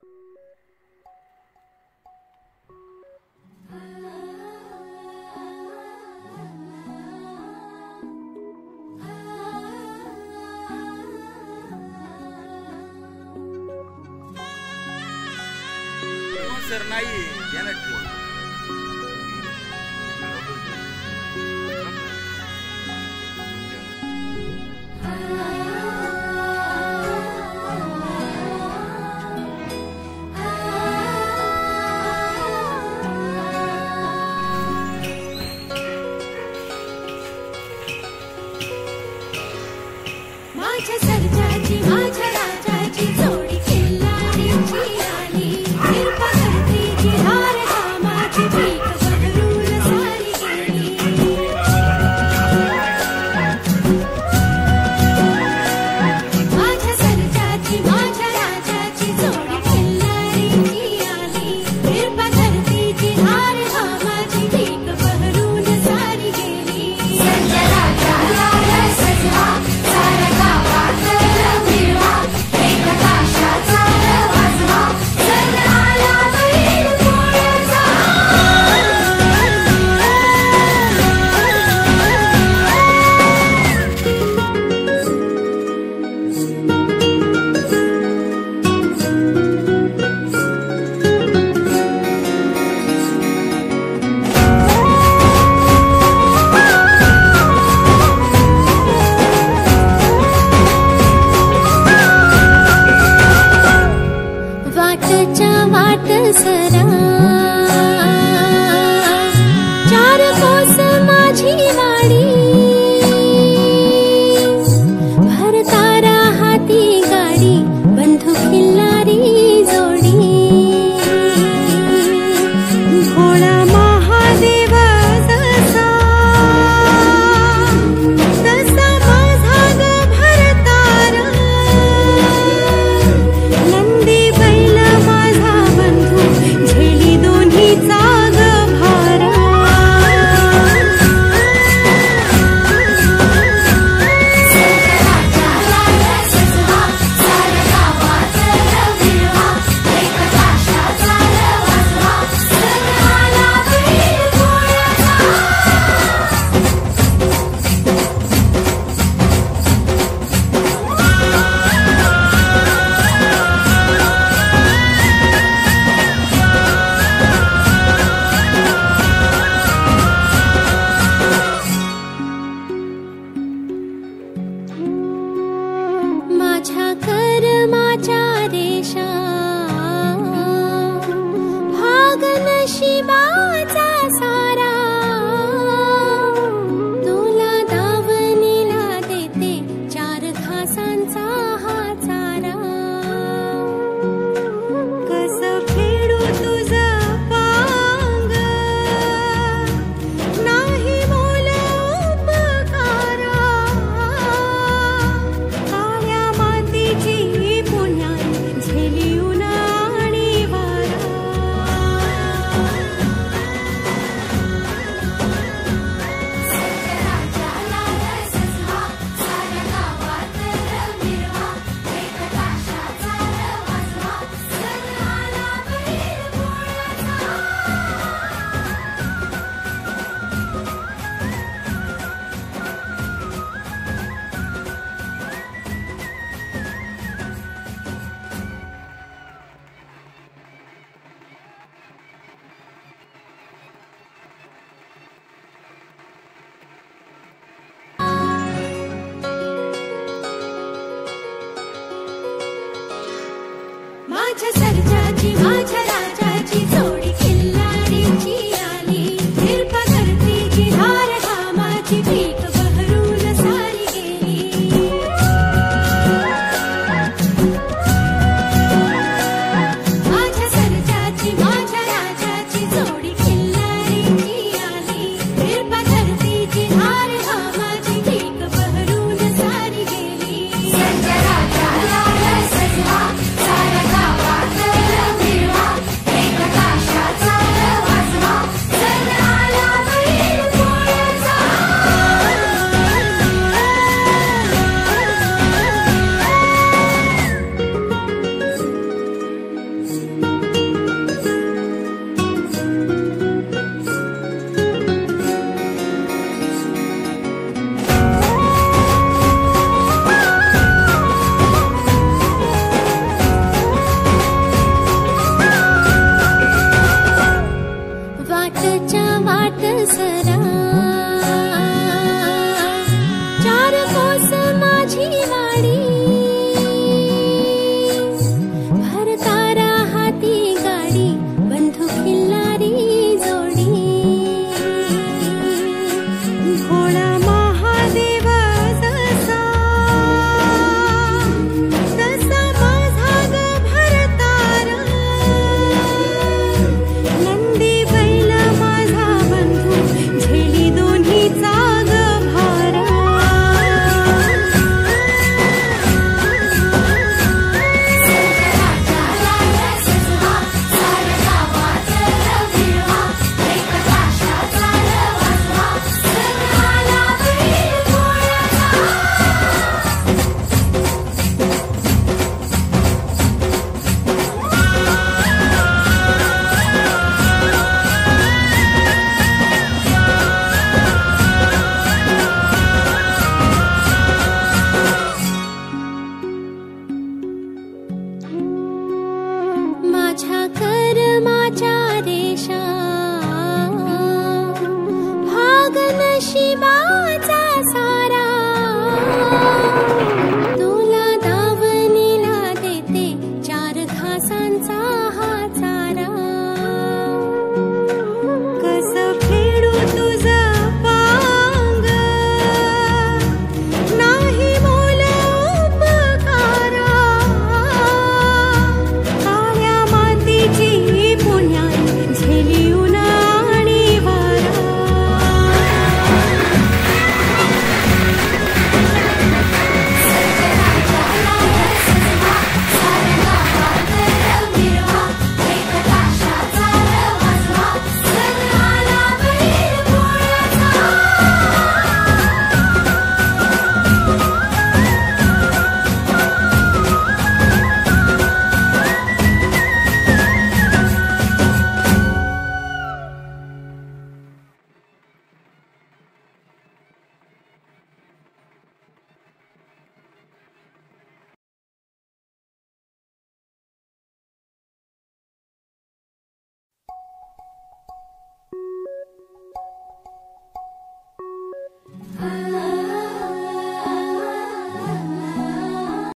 Sir नाही ध्यानात ठेव. माझ्या सर्जाची माझ्या राजाची जोडी खिल्लारीची आली. कृपा करतेची हार कामाची भीक बहरून सारी गेली. माझ्या सर्जाची माझ्या राजाची जोडी खिल्लारीची आली. कृपा करतेची हार कामाची भीक बहरून सारी गेली. सर्ज राजाला सजवा सारा गावात मिळवा. एक ताशाचा वाजवा सण आला बैल पोळ्याचा. वाटच्या वाट सरा चार कोस माझी वाडी. भरतारा हाती गाडी बंधू खिल्लारी जोडी. भोळा महादेव जसा तसा माझा ग भरतारा. नंदी बैल माझा बंधू झेली दोन्हीचा ग भारा. सर्जराजाला सजवा सारा गावात मिळवा. एक ताशाचा वाजवा सण आला बैल पोळ्याचा. माझ्या कर्माच्या रेषा भाग नशिबाचा सारा. तुला दावणीला देते चार घासांचा हा चारा. कसं फेडू तुझं पांग नाही मोल उपकारा. काळ्या मातीची पुण्यात झेली उन्हाळी वारा. सर्जराजाला सजवा सारा गावात मिळवा. एक ताशाचा वाजवा सण आला बैल पोळ्याचा. माझ्या सर्जाची माझ्या राजाची जोडी खिल्लारीची आली. कृपा करतेची हार कामाची भीक बहरून सारी गेली. माझ्या सर्जाची माझ्या राजाची जोडी खिल्लारीची आली. कृपा करतेची हार कामाची भीक बहरून सारी गेली. सर्जराजाला सजवा सारा गावात माझी